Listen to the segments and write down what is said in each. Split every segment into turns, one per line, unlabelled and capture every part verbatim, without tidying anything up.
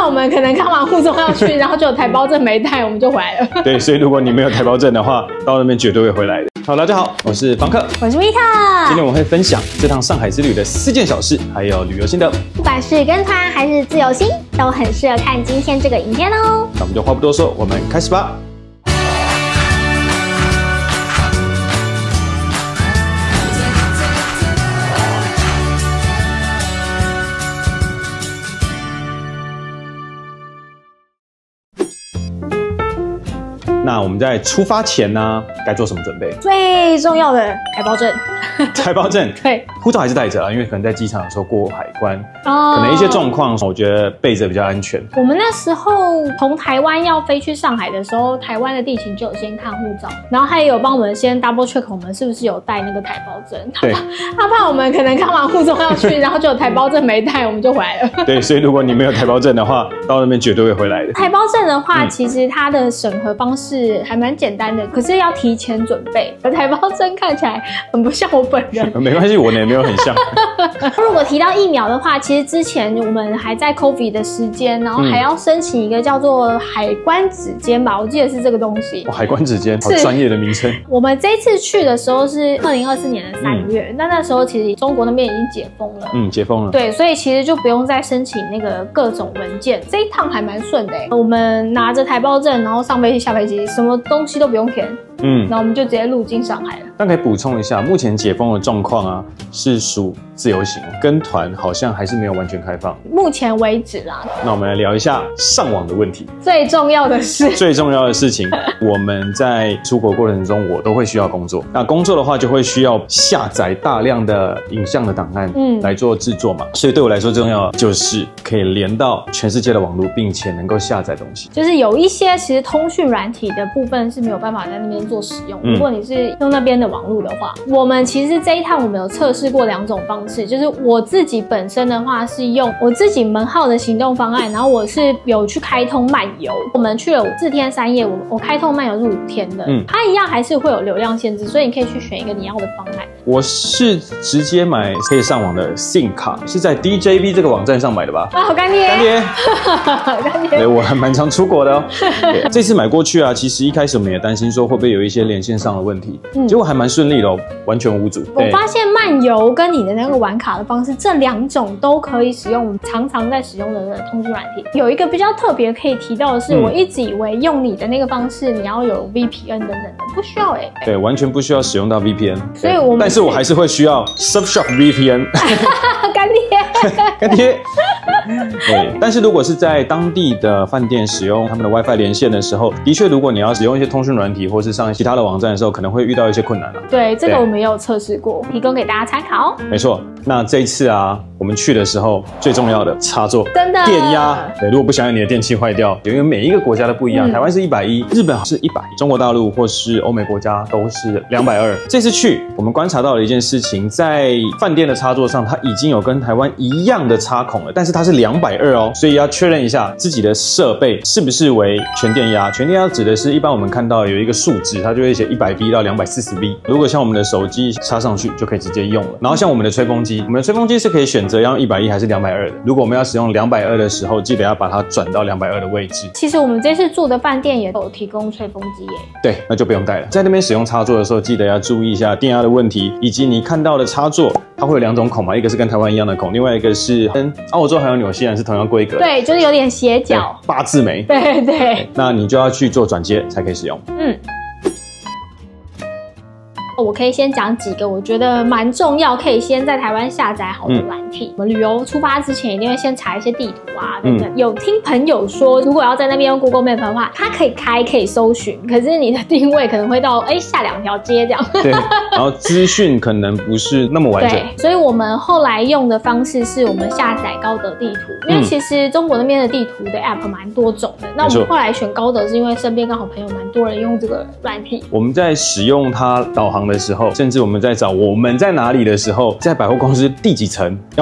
怕我们可能看完护照要去，然后就有台胞证没带，我们就回来了。
对，所以如果你没有台胞证的话，到那边绝对会回来的。好，大家好，我是房客，
我是维塔。
今天我们会分享这趟上海之旅的四件小事，还有旅游心得。
不管是跟团还是自由行，都很适合看今天这个影片哦。
那我们就话不多说，我们开始吧。那我们在出发前呢，该做什么准备？
最重要的台胞证。
台胞证，
对，
护照还是带着啊，因为可能在机场的时候过海关，
哦，
可能一些状况，我觉得备着比较安全。
我们那时候从台湾要飞去上海的时候，台湾的地勤就有先看护照，然后他也有帮我们先 double check 我们是不是有带那个台胞证。
对，
他怕我们可能看完护照要去，然后就有台胞证没带，我们就回来了。
对，所以如果你没有台胞证的话，到那边绝对会回来的。
台胞证的话，
嗯、其
实它的审核方式还蛮简单的，可是要提前准备。台胞证看起来很不像我本人，
没关系，我呢也没有很像。
如果提到疫苗的话，其实之前我们还在 COVID 的时间，然后还要申请一个叫做海关指尖吧，我记得是这个东西。
哦、海关指尖，好专业的名称。
我们这一次去的时候是二零二四年的三月，嗯、那那时候其实中国那边已经解封了，
嗯，解封了。对，
所以其实就不用再申请那个各种文件，这一趟还蛮顺的。我们拿着台胞证，然后上飞机下飞机，什么东西都不用填。嗯，然后我们就直接入境上海了。
但可以补充一下，目前解封的状况啊，是属自由行，跟团好像还是没有完全开放。
目前为止啦。
那我们来聊一下上网的问题。
最重要的是，
最重要的事情，我们在出国过程中，我都会需要工作。那工作的话，就会需要下载大量的影像的档案，嗯，来做制作嘛。所以对我来说，最重要的就是可以连到全世界的网络，并且能够下载东西。
就是有一些其实通讯软体的部分是没有办法在那边做使用。如果你是用那边的网络的话，嗯、我们其实这一趟我们有测试过两种方式，就是我自己本身的话是用我自己门号的行动方案，然后我是有去开通漫游，我们去了四天三夜，我我开通漫游是五天的，嗯，它一样还是会有流量限制，所以你可以去选一个你要的方案。
我是直接买可以上网的 SIM 卡，是在 D J V 这个网站上买的吧？
啊，好干爹，
干爹，
干爹，
对，我还蛮常出国的哦。这次买过去啊，其实一开始我们也担心说会不会有一些连线上的问题，嗯、结果还蛮顺利的哦，完全无阻。
我发现漫游跟你的那个玩卡的方式，这两种都可以使用，我们常常在使用的通讯软体。有一个比较特别可以提到的是，嗯、我一直以为用你的那个方式，你要有 V P N 等等的，不需要哎、欸。
对，完全不需要使用到 V P N。
所以我们，
但是我还是会需要 Surfshark V P N。
干爹，
干爹。对，但是如果是在当地的饭店使用他们的 WiFi 连线的时候，的确，如果你要使用一些通讯软体或是上其他的网站的时候，可能会遇到一些困难了。
对，这个我们也有测试过，提供给大家参考。
没错，那这一次啊，我们去的时候最重要的插座，
真的
电压。对，如果不想让你的电器坏掉，因为每一个国家都不一样，嗯、台湾是一百一，日本是一百，中国大陆或是欧美国家都是两百二。这次去，我们观察到了一件事情，在饭店的插座上，它已经有跟台湾一样的插孔了，但是它是两百二哦，所以要确认一下自己的设备是不是为全电压。全电压指的是一般我们看到有一个数值，它就会写一百 V 到两百四十 V。如果像我们的手机插上去，就可以直接用了。然后像我们的吹风机，我们的吹风机是可以选择要用一百一还是两百二的。如果我们要使用两百二的时候，记得要把它转到两百二的位置。
其实我们这次住的饭店也有提供吹风机耶。
对，那就不用带了。在那边使用插座的时候，记得要注意一下电压的问题，以及你看到的插座，它会有两种孔嘛，一个是跟台湾一样的孔，另外一个是跟澳洲还有纽西兰是同样规格的。
对，就是有点斜角，
八字眉。
对对。
那你就要去做转接才可以使用。嗯。
我可以先讲几个我觉得蛮重要，可以先在台湾下载好的软体。嗯、我们旅游出发之前一定会先查一些地图啊等等。嗯、有听朋友说，如果要在那边用 Google Map 的话，它可以开可以搜寻，可是你的定位可能会到哎、欸、下两条街这样。
对，然后资讯可能不是那么完整。
对，所以我们后来用的方式是我们下载高德地图，因为其实中国那边的地图的 App 蛮多种的。那我们后来选高德是因为身边刚好朋友蛮多人用这个软体。
我们在使用它导航的时候，甚至我们在找我们在哪里的时候，在百货公司第几层要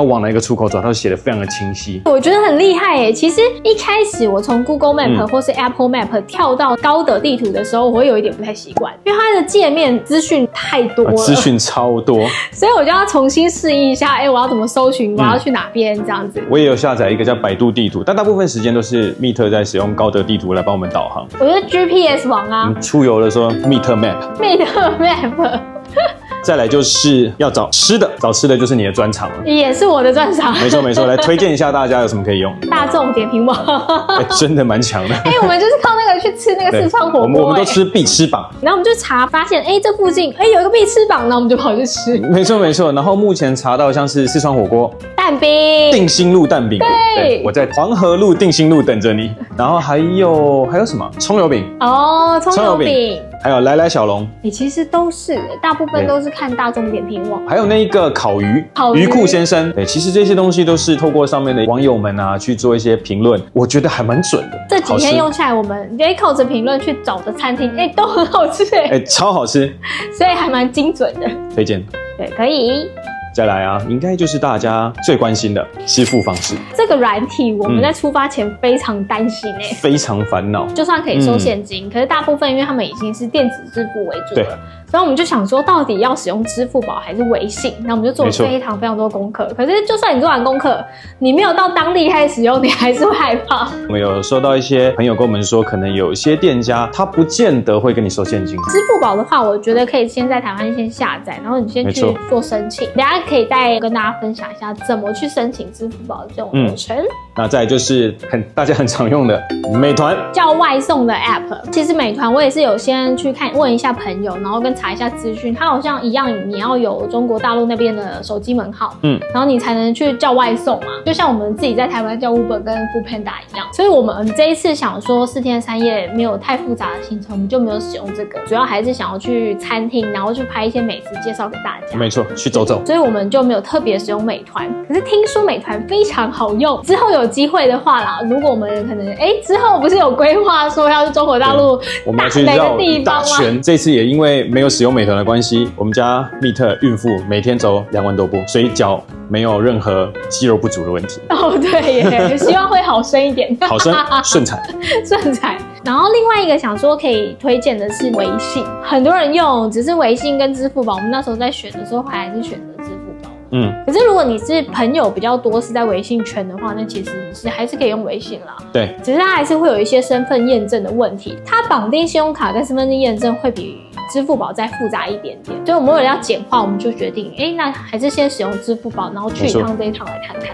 要往哪一个出口走，它都写得非常的清晰。
我觉得很厉害耶。其实一开始我从 Google Map、嗯、或是 Apple Map 跳到高德地图的时候，我会有一点不太习惯，因为它的界面资讯太多了，
资讯超多，
所以我就要重新适应一下。哎、欸，我要怎么搜寻？我要去哪边？这样子。
我也有下载一个叫百度地图，但大部分时间都是 Meet 在使用高德地图来帮我们导航。
我觉得 G P S 网啊，
嗯、出游的时候 Meet Map。Meet
Map。
再来就是要找吃的，找吃的就是你的专长了，
也是我的专长。
没错没错，来推荐一下大家有什么可以用。
大众点评网，
哎、欸，真的蛮强的。
哎、欸，我们就是靠那个去吃那个四川火锅、欸，
我们我们都吃必吃榜，
然后我们就查，发现哎、欸，这附近哎、欸、有一个必吃榜，然后我们就跑去吃。
没错没错，然后目前查到像是四川火锅、
蛋饼、
定心路蛋饼，对，我在黄河路定心路等着你。然后还有还有什么葱油饼
哦，葱油饼。
还有来来小笼，
你、欸、其实都是，大部分都是看大众点评网。
还有那一个烤鱼，
烤鱼
鱼库先生，对，其实这些东西都是透过上面的网友们啊去做一些评论，我觉得还蛮准的。
这几天用下来，我们也靠着评论去找的餐厅，哎、欸，都很好吃哎、
欸，哎、欸，超好吃，
所以还蛮精准的，
推荐。
对，可以。
再来啊，应该就是大家最关心的支付方式。
这个软体我们在出发前非常担心哎、欸，
非常烦恼。
就算可以收现金、嗯，可是大部分因为他们已经是电子支付为主了，所以我们就想说，到底要使用支付宝还是微信？那我们就做了非常非常多功课。可是就算你做完功课，你没有到当地开始使用，你还是会害怕。
我们有收到一些朋友跟我们说，可能有一些店家他不见得会跟你收现金。
支付宝的话，我觉得可以先在台湾先下载，然后你先去做申请。等一下可以再跟大家。大家分享一下怎么去申请支付宝的这种流程。嗯、
那再来就是很大家很常用的美团
叫外送的 app。其实美团我也是有先去看问一下朋友，然后跟查一下资讯，它好像一样，你要有中国大陆那边的手机门号，嗯，然后你才能去叫外送嘛。就像我们自己在台湾叫 Uber 跟 Foodpanda 一样。所以我们这一次想说四天三夜没有太复杂的行程，我们就没有使用这个，主要还是想要去餐厅，然后去拍一些美食介绍给大家。
没错，去走走。
所以我们就没有特别使用美团，可是听说美团非常好用。之后有机会的话啦，如果我们可能哎、欸、之后不是有规划说要去中国大陆，
我们要去绕一大圈。这次也因为没有使用美团的关系，我们家密特孕妇每天走两万多步，所以脚没有任何肌肉不足的问题。
哦，对耶，希望会好生一点，
好生顺产，
顺产。然后另外一个想说可以推荐的是微信，很多人用，只是微信跟支付宝，我们那时候在选的时候还是选择支付宝。嗯，可是如果你是朋友比较多是在微信圈的话，那其实你是还是可以用微信啦。对，只是它还是会有一些身份验证的问题，它绑定信用卡跟身份证验证会比支付宝再复杂一点点，所以我们为了要简化，我们就决定，哎、欸，那还是先使用支付宝，然后去一趟这一趟来看看。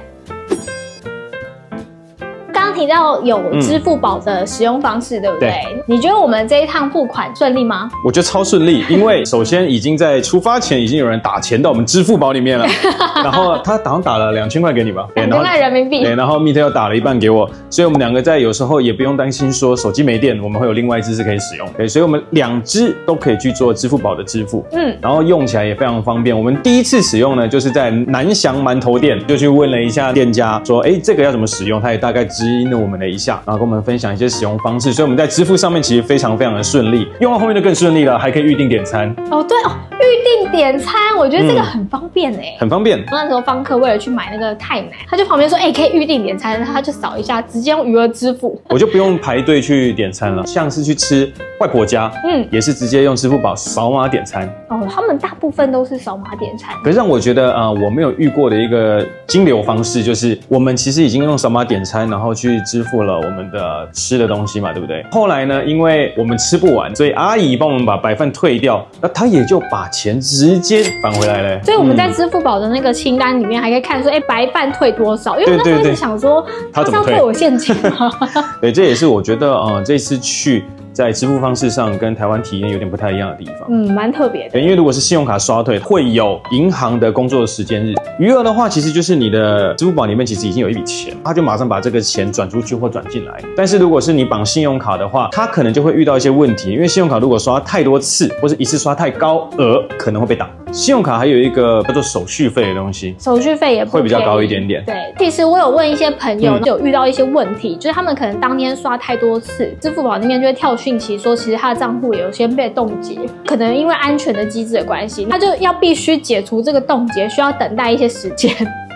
刚刚提到有支付宝的使用方式，嗯、对不对？对。你觉得我们这一趟付款顺利吗？
我觉得超顺利，因为首先已经在出发前已经有人打钱到我们支付宝里面了，然后他好像打了两千块给你吧，
两千块人民币，
对，然后密特又打了一半给我，所以我们两个在有时候也不用担心说手机没电，我们会有另外一支是可以使用，对，所以我们两支都可以去做支付宝的支付，嗯，然后用起来也非常方便。我们第一次使用呢，就是在南翔馒头店，就去问了一下店家说，哎，这个要怎么使用，他也大概指引了我们了一下，然后跟我们分享一些使用方式，所以我们在支付上面其实非常非常的顺利，用到后面就更顺利了，还可以预定点餐。
哦，对哦，预定点餐，我觉得这个很方便哎、欸嗯，
很方便。
那时候方客为了去买那个泰奶，他就旁边说，哎、欸，可以预定点餐，他就扫一下，直接用余额支付，
我就不用排队去点餐了。像是去吃外婆家，嗯，也是直接用支付宝扫码点餐。
哦，他们大部分都是扫码点餐。
可是让我觉得，呃，我没有遇过的一个金流方式，就是我们其实已经用扫码点餐，然后去支付了我们的吃的东西嘛，对不对？后来呢，因为我们吃不完，所以阿姨帮我们把白饭退掉，那她也就把钱直接返回来了。
所以我们在支付宝的那个清单里面还可以看说，哎、欸，白饭退多少？因为我那时候一直想说，他是要退我现金吗？
对，这也是我觉得，呃，这次去。在支付方式上跟台湾体验有点不太一样的地方，
嗯，蛮特别的。
对，因为如果是信用卡刷退，会有银行的工作时间日，余额的话，其实就是你的支付宝里面其实已经有一笔钱，他就马上把这个钱转出去或转进来。但是如果是你绑信用卡的话，它可能就会遇到一些问题，因为信用卡如果刷太多次，或是一次刷太高额，可能会被挡。信用卡还有一个叫做手续费的东西，
手续费也不
会比较高一点点。
对，其实我有问一些朋友，嗯、有遇到一些问题，就是他们可能当天刷太多次，支付宝那边就会跳讯息说，其实他的账户有些被冻结，可能因为安全的机制的关系，他就要必须解除这个冻结，需要等待一些时间。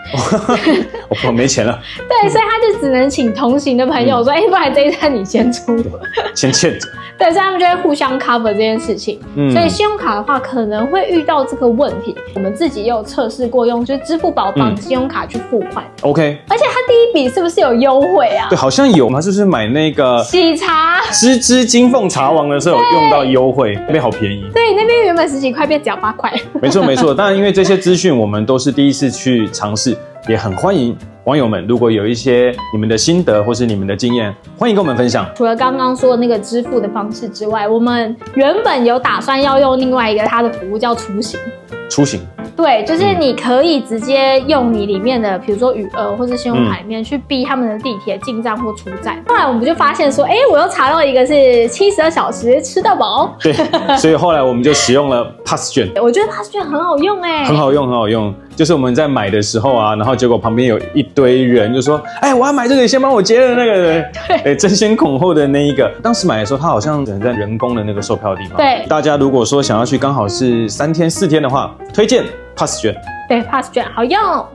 我没钱了。
对，所以他就只能请同行的朋友说，哎、嗯欸，不然这一餐你先出，
先欠着。
对，所以他们就会互相 cover 这件事情。嗯，所以信用卡的话可能会遇到这个问题。我们自己也有测试过，用就是支付宝绑信用卡去付款。
OK，
而且它第一笔是不是有优惠啊？
对，好像有嘛，是不是买那个
喜茶、
芝芝金凤茶王的时候有用到优惠，那边好便宜。
对，那边原本十几块变只要八块。
没错没错，当然因为这些资讯我们都是第一次去尝试，也很欢迎网友们，如果有一些你们的心得或是你们的经验，欢迎跟我们分享。
除了刚刚说的那个支付的方式之外，我们原本有打算要用另外一个它的服务叫出行。
出行，
对，就是你可以直接用你里面的，比如说余额或是信用卡里面去逼他们的地铁进站或出站。后来我们就发现说，哎、欸，我又查到一个是七十二小时吃到饱。
对，所以后来我们就使用了 Pass 券。
我觉得 Pass 券很好用哎、欸，
很好用，很好用。就是我们在买的时候啊，然后结果旁边有一堆人就说，哎、欸，我要买这个，先帮我接了那个人，对，欸、争先恐后的那一个。当时买的时候，他好像只能在人工的那个售票的地方。
对，
大家如果说想要去刚好是三天四天的话，推荐 Pass 券。
对 ，Pass 券好用。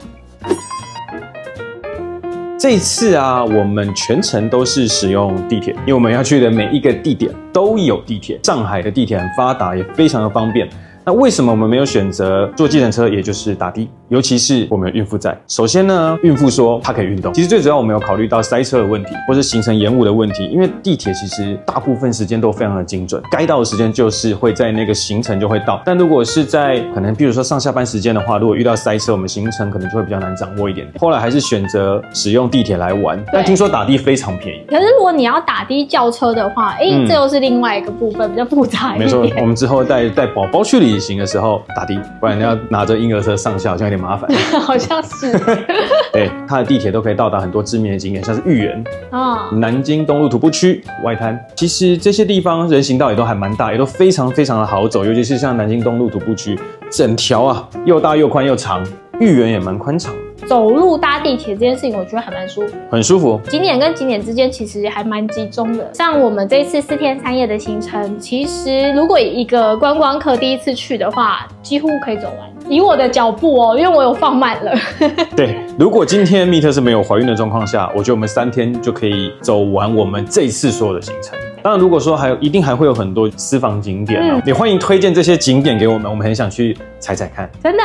这一次啊，我们全程都是使用地铁，因为我们要去的每一个地点都有地铁。上海的地铁很发达，也非常的方便。那为什么我们没有选择坐计程车，也就是打的？尤其是我们有孕妇在。首先呢，孕妇说她可以运动。其实最主要我们有考虑到塞车的问题，或是行程延误的问题。因为地铁其实大部分时间都非常的精准，该到的时间就是会在那个行程就会到。但如果是在可能比如说上下班时间的话，如果遇到塞车，我们行程可能就会比较难掌握一点。后来还是选择使用地铁来玩。但听说打的非常便宜。
可是如果你要打的叫车的话，哎、欸，嗯、这又是另外一个部分，比较复杂一点。
没错，我们之后带带宝宝去旅行的时候打的，不然你要拿着婴儿车上下好像有点麻烦。
好像是。
对，它的地铁都可以到达很多知名的景点，像是豫园、哦、南京东路徒步区、外滩。其实这些地方人行道也都还蛮大，也都非常非常的好走，尤其是像南京东路徒步区，整条啊又大又宽又长，豫园也蛮宽敞。
走路搭地铁这件事情，我觉得还蛮舒服，
很舒服。
景点跟景点之间其实还蛮集中的。像我们这次四天三夜的行程，其实如果以一个观光客第一次去的话，几乎可以走完。以我的脚步哦，因为我有放慢了。
对，如果今天蜜特是没有怀孕的状况下，我觉得我们三天就可以走完我们这一次所有的行程。当然，如果说还有，一定还会有很多私房景点哦，嗯、也欢迎推荐这些景点给我们，我们很想去踩踩看。
真的。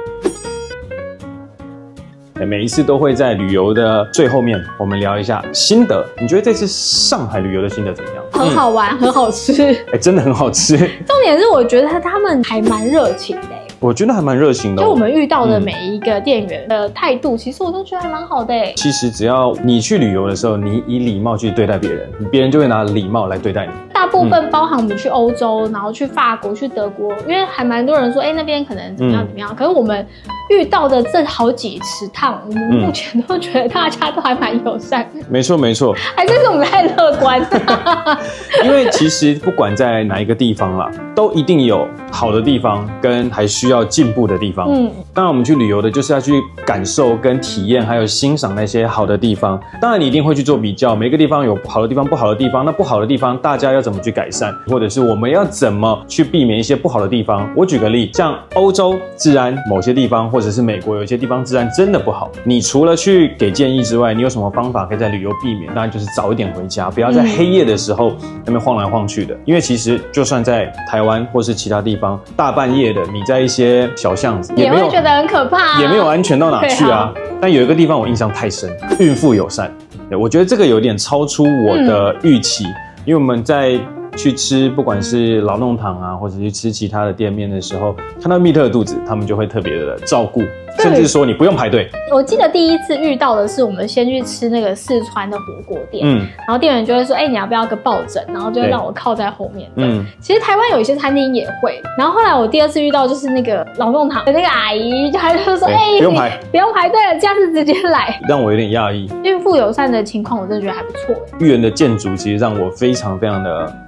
每一次都会在旅游的最后面，我们聊一下心得。你觉得这次上海旅游的心得怎么样？
很好玩，嗯、很好吃。
哎、欸，真的很好吃。
重点是，我觉得他们还蛮热情的。
我觉得还蛮热情的、哦。
就我们遇到的每一个店员的态度，嗯、其实我都觉得还蛮好的。
其实只要你去旅游的时候，你以礼貌去对待别人，别人就会拿礼貌来对待你。
大部分包含我们去欧洲，嗯、然后去法国、去德国，因为还蛮多人说，哎、欸，那边可能怎么样怎么样。嗯、可是我们遇到的这好几十趟，我们目前都觉得大家都还蛮友善。没
错没错，
还是我们太乐观。
因为其实不管在哪一个地方啦，都一定有好的地方跟还需要进步的地方。嗯，当然我们去旅游的就是要去感受跟体验，还有欣赏那些好的地方。当然你一定会去做比较，每个地方有好的地方、不好的地方。那不好的地方，大家要怎么去改善，或者是我们要怎么去避免一些不好的地方？我举个例，像欧洲治安某些地方，或者是美国有一些地方治安真的不好。你除了去给建议之外，你有什么方法可以在旅游避免？当然就是早一点回家，不要在黑夜的时候那边晃来晃去的。因为其实就算在台湾或是其他地方，大半夜的你在一些小巷子
也会觉得很可怕、啊，
也没有安全到哪去啊。但有一个地方我印象太深，孕妇友善。对，我觉得这个有点超出我的预期，嗯、因为我们在去吃不管是老弄堂啊，或者去吃其他的店面的时候，看到蜜特的肚子，他们就会特别的照顾。甚至说你不用排队。
我记得第一次遇到的是我们先去吃那个四川的火锅店，嗯，然后店员就会说，哎、欸，你要不要个抱枕？然后就会让我靠在后面。嗯，其实台湾有一些餐厅也会。然后后来我第二次遇到就是那个老弄堂的那个阿姨，就还就说，哎、欸，
不用排，
不用排队了，下次直接来。
让我有点讶异。
孕妇友善的情况，我真的觉得还不错。
豫园的建筑其实让我非常非常的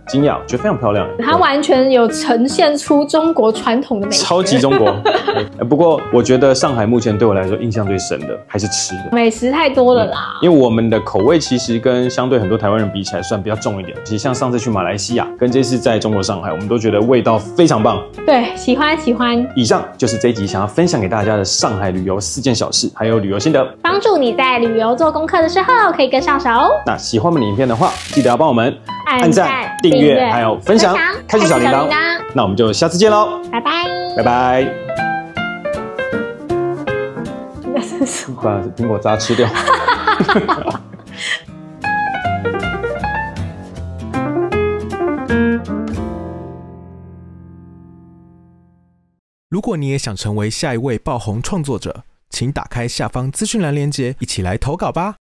惊讶，觉得非常漂亮。
它完全有呈现出中国传统的美学，
超级中国。不过我觉得上海目前对我来说印象最深的还是吃的，
美食太多了啦。
嗯、因为我们的口味其实跟相对很多台湾人比起来算比较重一点。其实像上次去马来西亚，跟这次在中国上海，我们都觉得味道非常棒。
对，喜欢喜欢。
以上就是这一集想要分享给大家的上海旅游四件小事，还有旅游心得，
帮助你在旅游做功课的时候可以跟上手。那
喜欢我们的影片的话，记得要帮我们
按赞、
订阅，还有分享，开启小铃铛。那我们就下次见喽，
拜拜，
拜拜。
那是什么？
把苹果渣吃掉。
如果你也想成为下一位爆红创作者，请打开下方资讯栏连结，一起来投稿吧。